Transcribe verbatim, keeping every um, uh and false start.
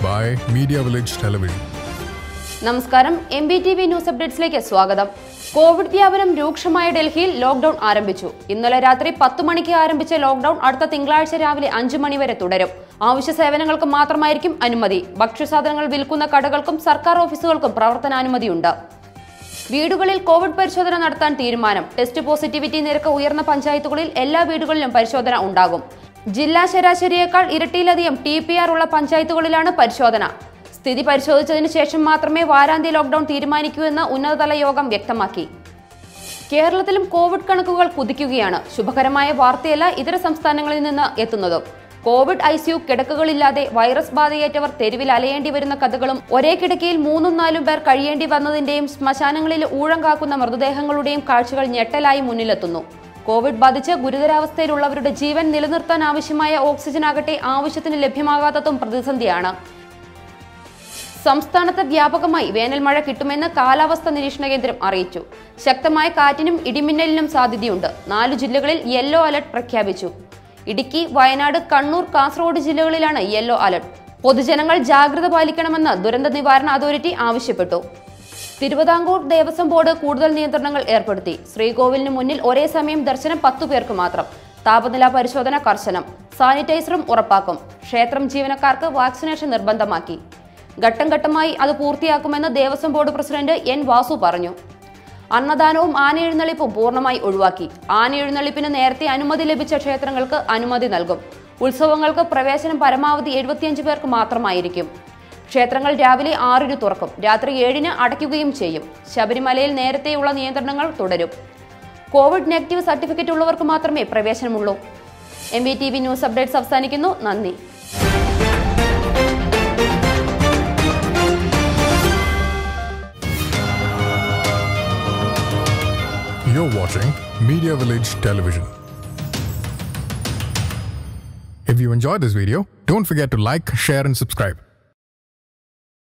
by Media Village Television. നമസ്കാരം M V T V news അപ്ഡേറ്റ്സിലേക്ക് സ്വാഗതം. കോവിഡ് വ്യാപനം രൂക്ഷമായ ഡൽഹിയിൽ ലോക്ഡൌൺ ആരംഭിച്ചു. ഇന്നലെ രാത്രി പത്ത് മണിക്ക് ആരംഭിച്ച ലോക്ഡൌൺ അടുത്ത തിങ്കളാഴ്ച രാവിലെ അഞ്ചു മണി വരെ തുടരും. അവശ്യ സേവനങ്ങൾക്ക് മാത്രമായിരിക്കും അനുമതി. ഭക്ഷ്യസാധനങ്ങൾ വിൽക്കുന്ന കടകൾക്കും സർക്കാർ ഓഫീസുകൾക്കും പ്രവർത്തനാനുമതിയുണ്ട്. വീടുകളിൽ കോവിഡ് പരിശോധന നടത്താൻ തീരുമാനം. ടെസ്റ്റ് പോസിറ്റിവിറ്റി നിരക്ക് ഉയർന്ന പഞ്ചായത്തുകളിൽ എല്ലാ വീടുകളിലും പരിശോധന ഉണ്ടാകും. ജില്ലാ ശരാശരിയേക്കാൾ ഇരട്ടിയിലധികം ടി പി ആർ ഉള്ള പഞ്ചായത്തുകളിലാണ് പരിശോധന. സ്ഥിതി പരിശോധിച്ചതിന് ശേഷം മാത്രമേ വാരാന്ത്യ ലോക്ഡൌൺ തീരുമാനിക്കൂ എന്ന് ഉന്നതതല യോഗം വ്യക്തമാക്കി. കേരളത്തിലും കോവിഡ് കണക്കുകൾ കുതിക്കുകയാണ്. ശുഭകരമായ വാർത്തയല്ല ഇതര സംസ്ഥാനങ്ങളിൽ നിന്ന് എത്തുന്നതും. കോവിഡ് ഐ സി യു കിടക്കകളില്ലാതെ വൈറസ് ബാധയേറ്റവർ തെരുവിൽ അലയേണ്ടി വരുന്ന കഥകളും ഒരേ കിടക്കയിൽ മൂന്നും നാലും പേർ കഴിയേണ്ടി വന്നതിന്റെയും ശ്മശാനങ്ങളിൽ ഊഴം കാക്കുന്ന മൃതദേഹങ്ങളുടെയും കാഴ്ചകൾ ഞെട്ടലായി മുന്നിലെത്തുന്നു. കോവിഡ് ബാധിച്ച് ഗുരുതരാവസ്ഥയിലുള്ളവരുടെ ജീവൻ നിലനിർത്താൻ ആവശ്യമായ ഓക്സിജൻ ആകട്ടെ ആവശ്യത്തിന് ലഭ്യമാകാത്തതും പ്രതിസന്ധിയാണ്. സംസ്ഥാനത്ത് വ്യാപകമായി വേനൽ മഴ കിട്ടുമെന്ന് കാലാവസ്ഥാ നിരീക്ഷണ കേന്ദ്രം അറിയിച്ചു. ശക്തമായ കാറ്റിനും ഇടിമിന്നലിനും സാധ്യതയുണ്ട്. നാലു ജില്ലകളിൽ യെല്ലോ അലർട്ട് പ്രഖ്യാപിച്ചു. ഇടുക്കി, വയനാട്, കണ്ണൂർ, കാസർഗോഡ് ജില്ലകളിലാണ് യെല്ലോ അലർട്ട്. പൊതുജനങ്ങൾ ജാഗ്രത പാലിക്കണമെന്ന് ദുരന്ത നിവാരണ അതോറിറ്റി ആവശ്യപ്പെട്ടു. തിരുവിതാംകൂർ ദേവസ്വം ബോർഡ് കൂടുതൽ നിയന്ത്രണങ്ങൾ ഏർപ്പെടുത്തി. ശ്രീകോവിലിന് മുന്നിൽ ഒരേ സമയം ദർശനം പത്തു പേർക്ക് മാത്രം. താപനില പരിശോധന കർശനം. സാനിറ്റൈസറും ഉറപ്പാക്കും. ക്ഷേത്രം ജീവനക്കാർക്ക് വാക്സിനേഷൻ നിർബന്ധമാക്കി. ഘട്ടം ഘട്ടമായി അത് പൂർത്തിയാക്കുമെന്ന് Devaswom board president N Vasu പറഞ്ഞു. അന്നദാനവും ആനയെഴുന്നള്ളിപ്പും പൂർണ്ണമായി ഒഴിവാക്കി. ആനയെഴുന്നള്ളിപ്പിന് നേരത്തെ അനുമതി ലഭിച്ച ക്ഷേത്രങ്ങൾക്ക് അനുമതി നൽകും. ഉത്സവങ്ങൾക്ക് പ്രവേശനം പരമാവധി എഴുപത്തിയഞ്ച് പേർക്ക് മാത്രമായിരിക്കും. ക്ഷേത്രങ്ങൾ രാവിലെ ആറിന് തുറക്കും. രാത്രി ഏഴിന് അടയ്ക്കുകയും ചെയ്യും. ശബരിമലയിൽ നേരത്തെയുള്ള നിയന്ത്രണങ്ങൾ തുടരും. കോവിഡ് നെഗറ്റീവ് സർട്ടിഫിക്കറ്റ് ഉള്ളവർക്ക് മാത്രമേ പ്രവേശനമുള്ളൂ. M V T V news updates അവസാനിക്കുന്നു. നന്ദി. You're watching Media Village Television. If you enjoyed this video, don't forget to like, share and subscribe.